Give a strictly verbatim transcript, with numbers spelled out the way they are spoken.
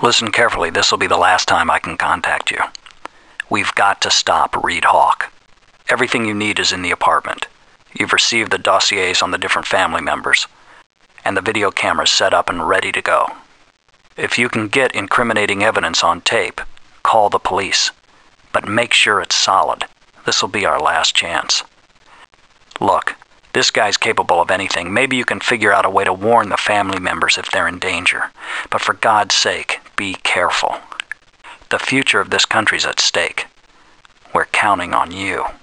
Listen carefully, this will be the last time I can contact you. We've got to stop Reed Hawke. Everything you need is in the apartment. You've received the dossiers on the different family members, and the video cameras set up and ready to go. If you can get incriminating evidence on tape, call the police. But make sure it's solid. This will be our last chance. Look, this guy's capable of anything. Maybe you can figure out a way to warn the family members if they're in danger. But for God's sake, be careful. The future of this country's at stake. We're counting on you.